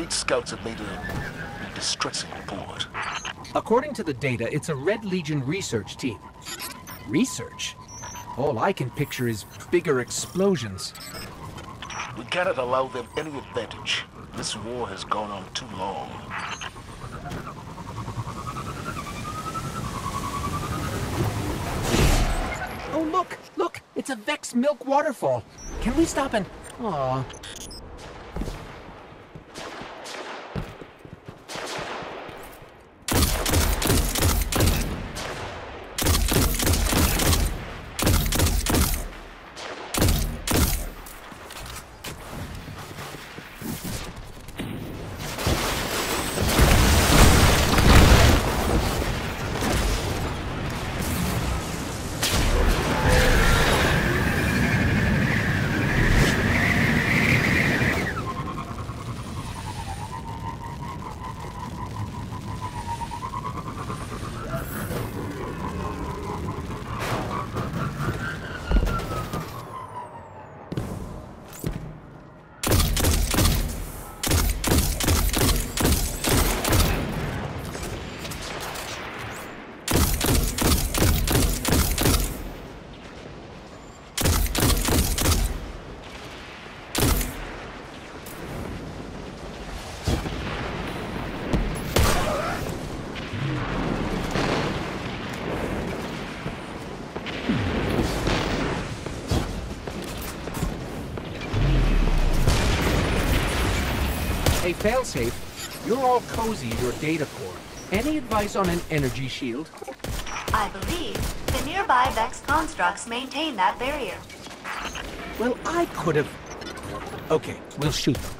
Night scouts have made a distressing report. According to the data, it's a Red Legion research team. Research? All I can picture is bigger explosions. We cannot allow them any advantage. This war has gone on too long. Oh, look! Look! It's a Vex milk waterfall. Can we stop and... Aw. Hey, Failsafe, you're all cozy in your data core. Any advice on an energy shield? I believe the nearby Vex constructs maintain that barrier. Well, I could have... Okay, we'll shoot them.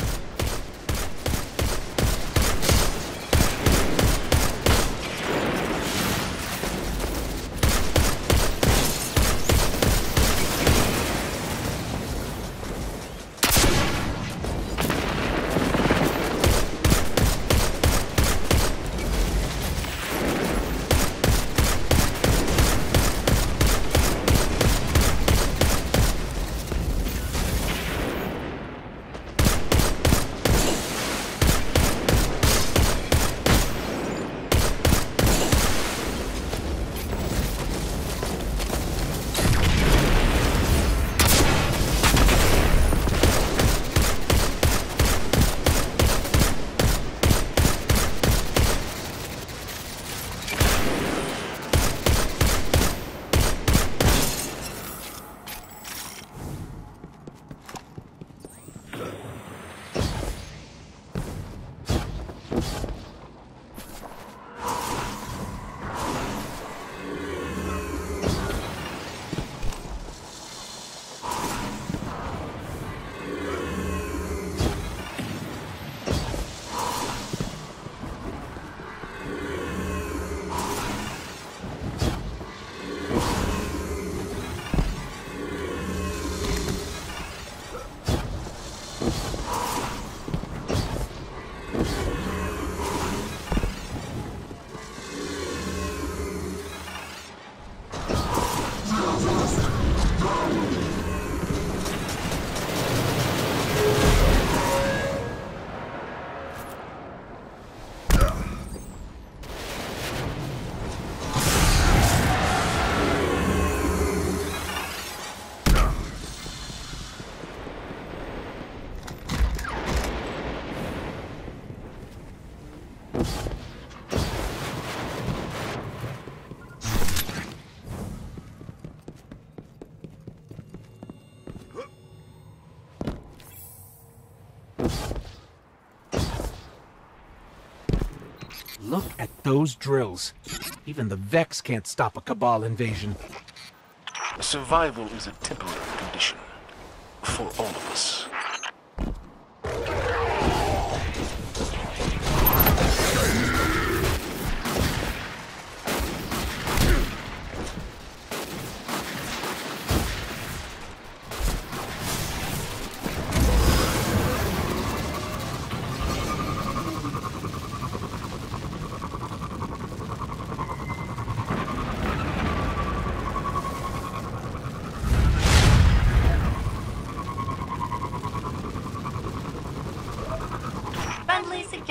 Look at those drills. Even the Vex can't stop a Cabal invasion. Survival is a temporary condition for all of us.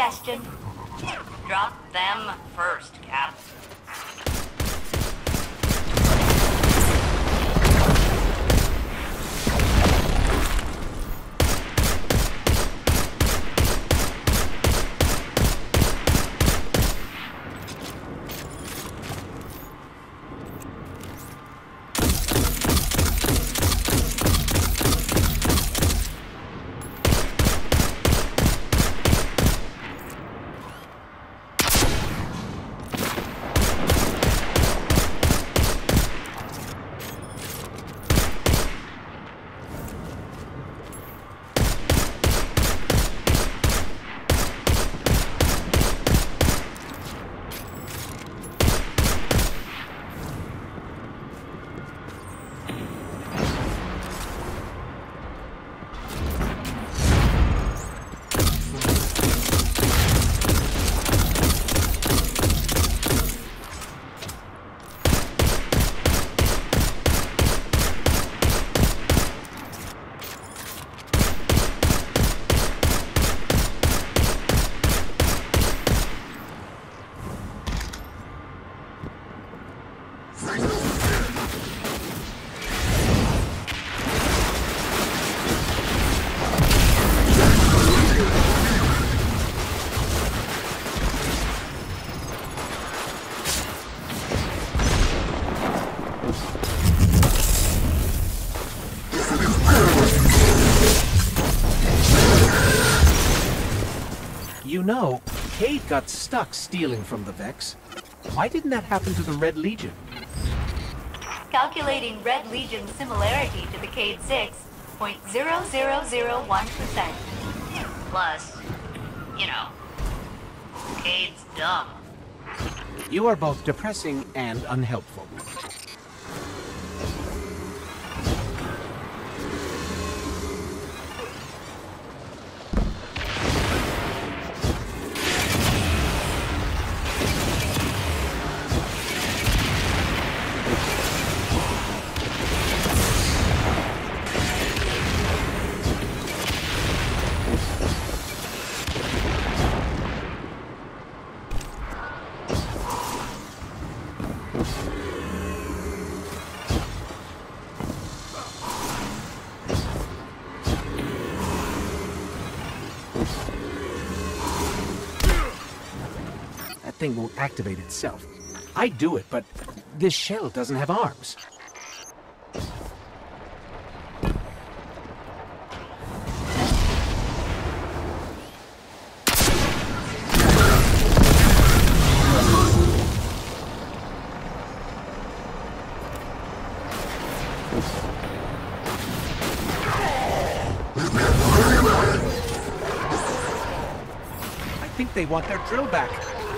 suggestion. Drop them first, Cap. You know, Cade got stuck stealing from the Vex. Why didn't that happen to the Red Legion? Calculating Red Legion's similarity to the Cade 6.0001%. Plus, you know, Cade's dumb. You are both depressing and unhelpful. That thing won't activate itself. I'd do it, but this shell doesn't have arms. I think they want their drill back.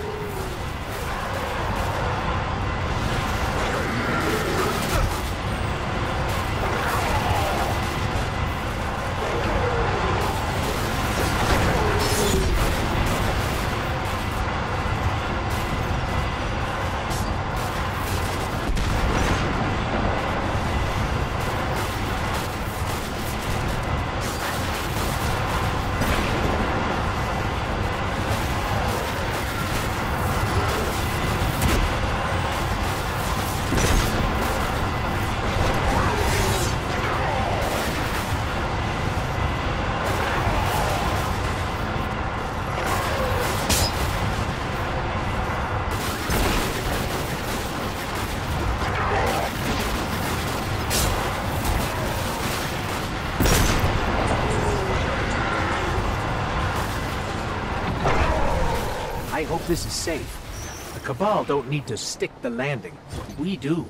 I hope this is safe. The Cabal don't need to stick the landing. We do.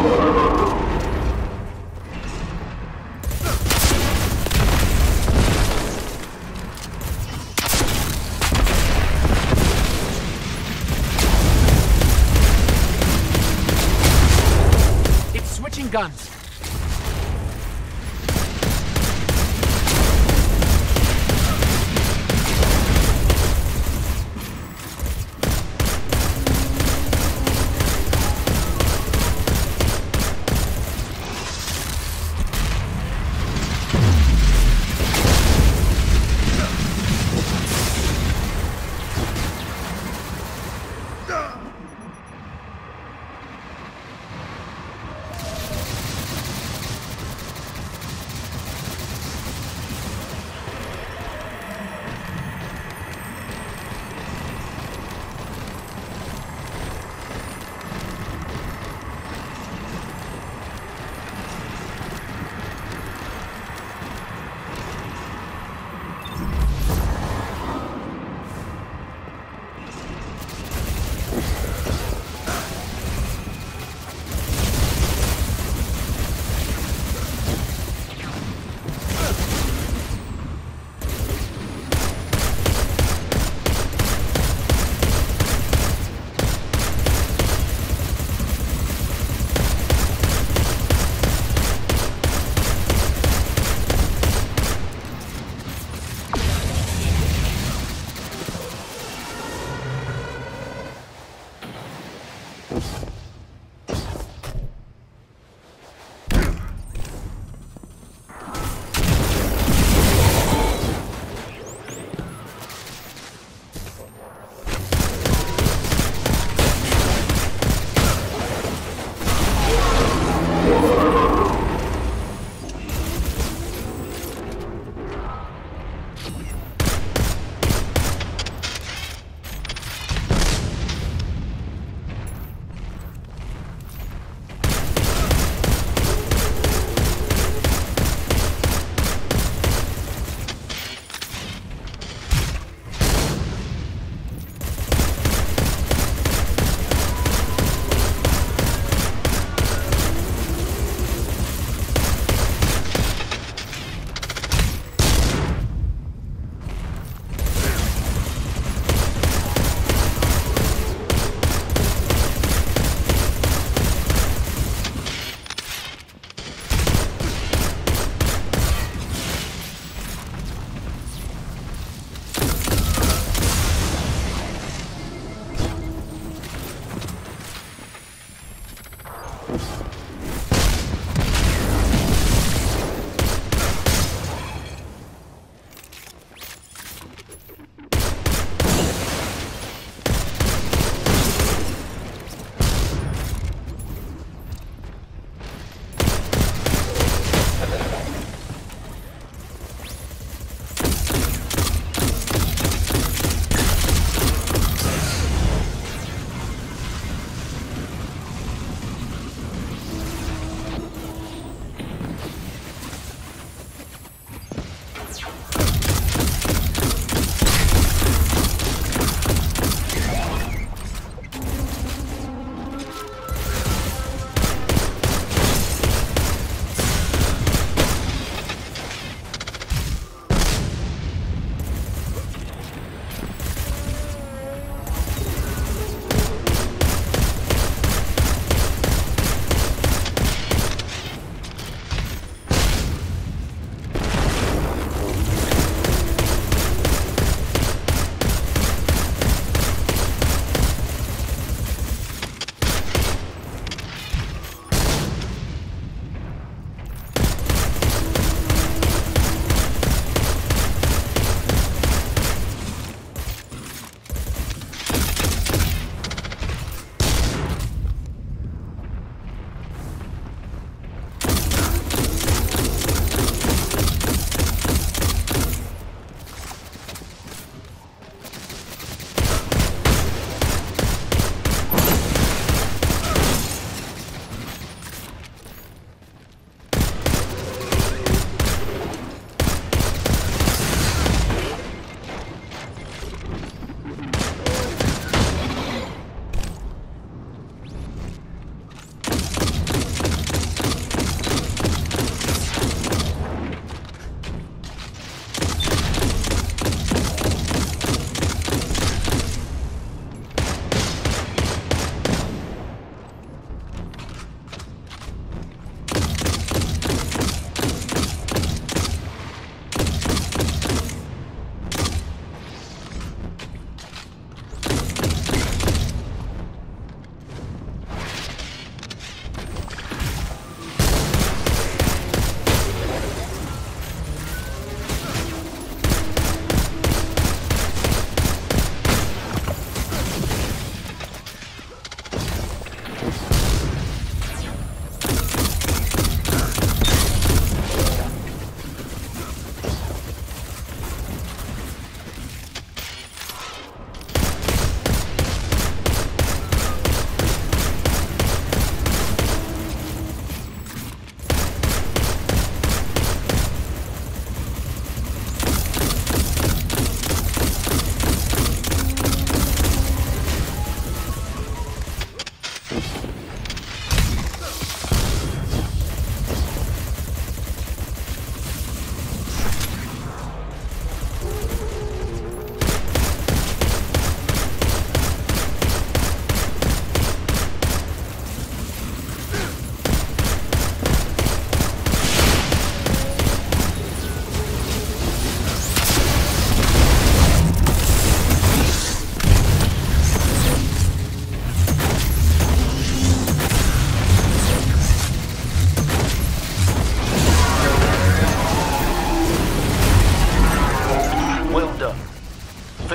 Guns.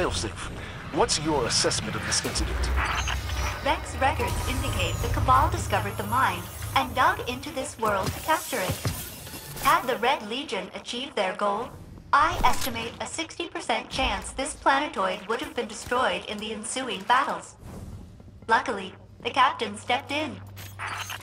Joseph, what's your assessment of this incident? Vex records indicate the Cabal discovered the mine and dug into this world to capture it. Had the Red Legion achieved their goal, I estimate a 60% chance this planetoid would have been destroyed in the ensuing battles. Luckily, the captain stepped in.